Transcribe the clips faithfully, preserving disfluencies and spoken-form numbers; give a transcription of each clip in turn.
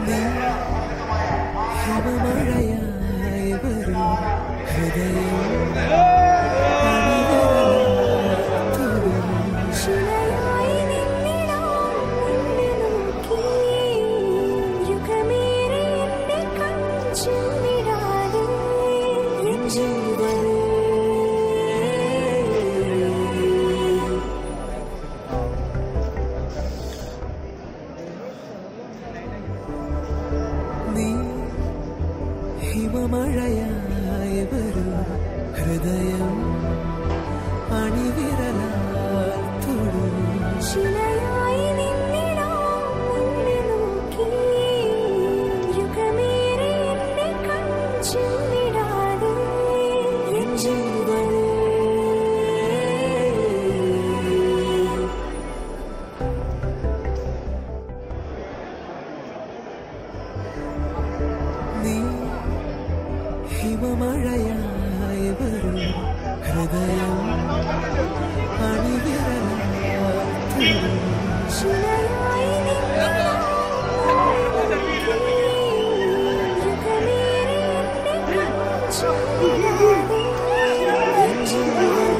ഹിമമഴയായി വരൂ ഹൃദയം ഹിമമഴയായി വരൂ ഹൃദയം അണിവിരലാൽ തൊടൂ ശിലയായി നിന്നിടാം നിന്നെ നോക്കി യുഗമേറെ എന്നെ കൺചെന്നിടാതെ എൻ ജീവൻ നീ ഹിമമഴയായി വരൂ ഹൃദയം അണിവിരലാൽ തൊടൂ ശിലയായി നിന്നിടാം യുഗമേറെ എന്നെ കൺചെന്നിടാതെ എൻ ജീവൻ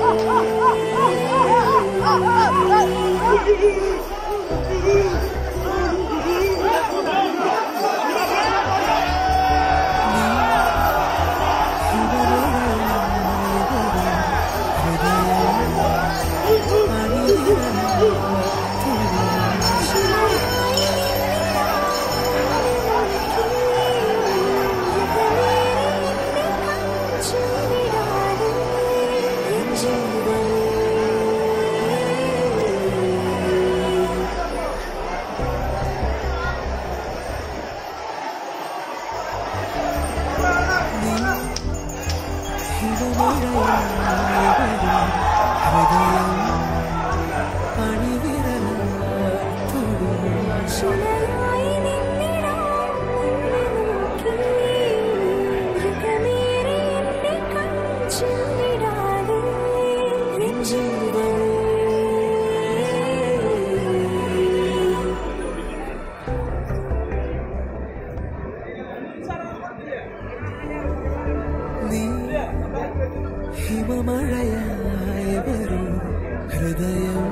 ഹിമമഴയായി വരൂ ഹൃദയം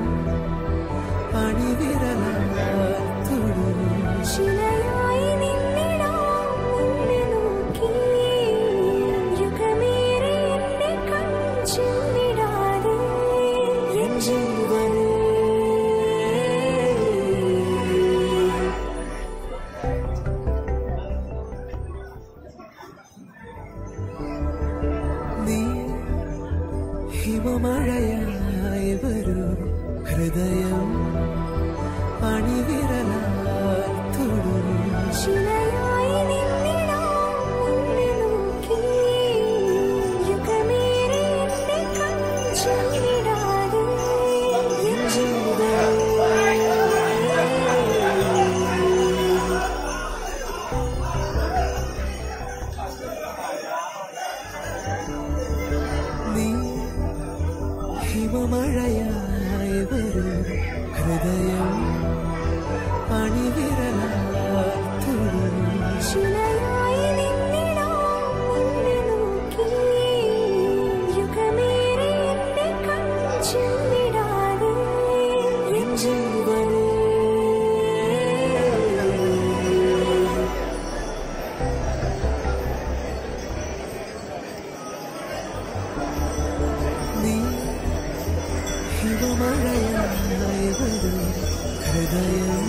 അണിവിരലാൽ തൊടൂ ശിലയായി നിന്നിടാം നിന്നെ നോക്കി യുഗമേറെ എന്നെ കൺചെന്നിടാതെ എൻ ജീവൻ നീ ഹിമമഴയായി വരൂ ഹൃദയം അണിവിരലാൽ തൊടൂ ശിലയായി നിന്നിടാം നിന്നെ നോക്കി യുഗമേറെ എന്നെ കൺചെന്നിടാതെ എൻ ജീവൻ നീ ഹിമമഴയായി വരൂ ഹൃദയം അണിവിരലാൽ തൊടൂ ശിലയായി നിന്നിടാം നിന്നെ നോക്കി യുഗമേറെ എന്നെ കൺചെന്നിടാതെ എൻ ജീവൻ നീ ഹിമമഴയായി വരൂ ഹൃദയം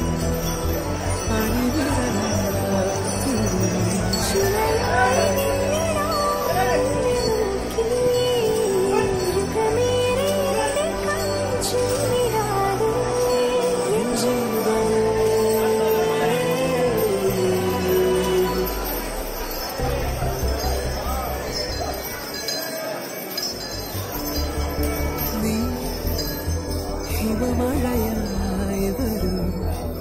അണിവിരലാൽ തൊടൂ ശിലയായി നിന്നിടാം നിന്നെ നോക്കി യുഗമേറെ എന്നെ കൺചെന്നിടാതെ എൻ ജീവൻ നീ ഹിമമഴയായി വരൂ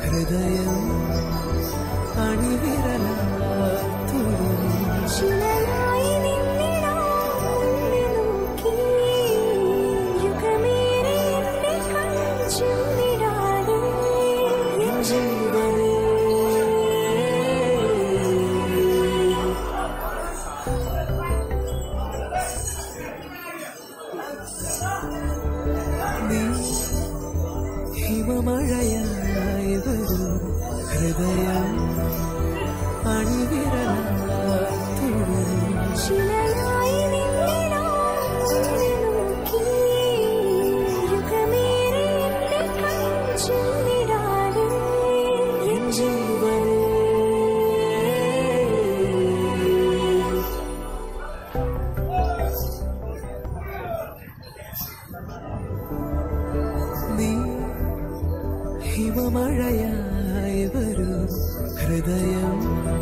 ഹൃദയം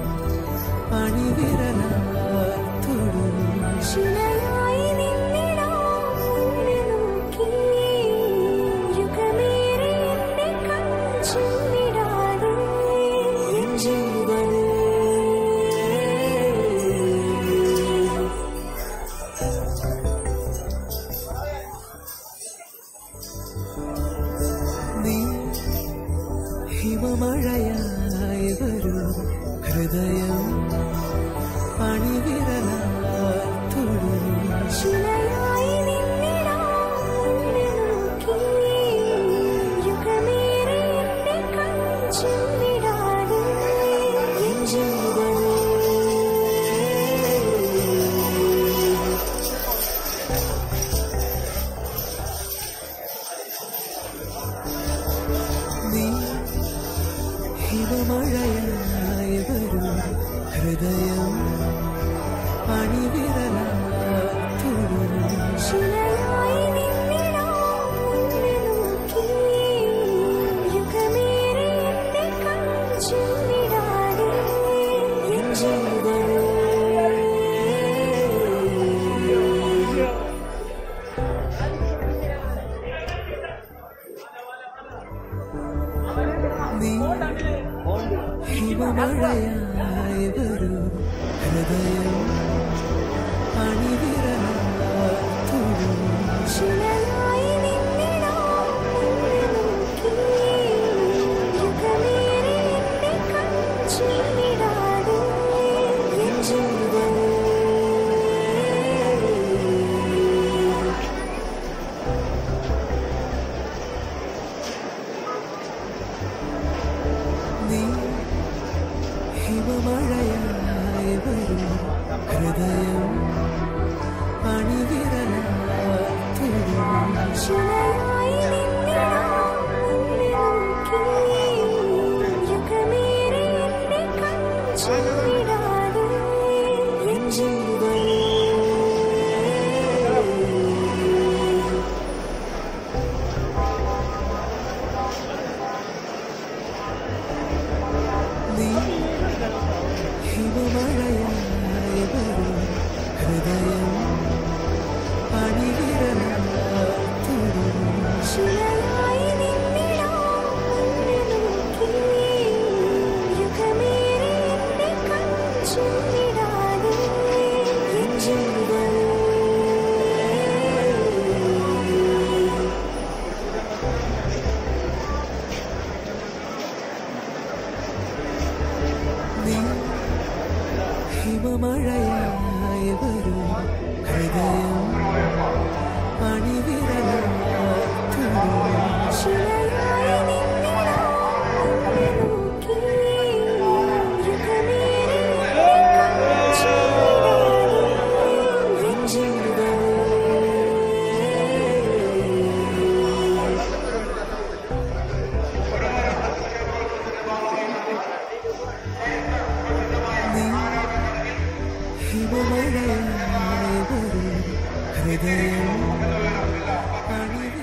അണിവിരലാൽ തൊടും ശിലയായി നിന്നിടാം നിന്നെ നോക്കി യുഗമേറെ എന്റെ കൺചിമ്മിടാതെ എൻ ജീവനിൽ നീ ഹിമമഴയായി വരൂ ഹൃദയം അണിവിരലാൽ തൊടും ശിലയായി നിന്നിടാം നിന്നെ നോക്കി യുഗമേറെ എന്റെ കൺചിമ്മിടാതെ എൻ ജീവനിൽ നീ ഹിമമഴയായി വരൂ ഹൃദയം അണിവിരലാൽ തൊടും ശിലയായി നിന്നിടാം നിന്നെ നോക്കി യുഗമേറെ എന്റെ കൺചിമ്മിടാതെ എൻ ജീവനിൽ നീ ഹിമമഴയായി വരൂ ഹൃദയം അണിവിരലാൽ തൊടും ശിലയായി നിന്നിടാം നിന്നെ നോക്കി യുഗമേറെ എന്റെ കൺചിമ്മിടാതെ എൻ ജീവനിൽ നീ ഹിമമഴയായി വരൂ ഹൃദയം അണിവിരലാൽ തൊടും ശിലയായി നിന്നിടാം നിന്നെ നോക്കി യുഗമേറെ എന്റെ കൺചിമ്മിടാതെ എൻ ജീവനിൽ നീ ഹിമമഴയായി വരൂ ഹൃദയം അണിവിരലാൽ തൊടും ശിലയായി നിന്നിടാം നിന്നെ നോക്കി യുഗമേറെ എന്റെ കൺചിമ്മിടാതെ എൻ ജീവനിൽ നീ ഹിമമഴയായി വരൂ ഹൃദയം അണിവിരലാൽ തൊടും ശിലയായി നിന്നിടാം നിന്നെ നോക്കി യുഗമേറെ എന്റെ കൺചിമ്മിടാതെ എൻ ജീവനിൽ നീ ഹിമമഴയായി വരൂ ഹൃദയം അണിവിരലാൽ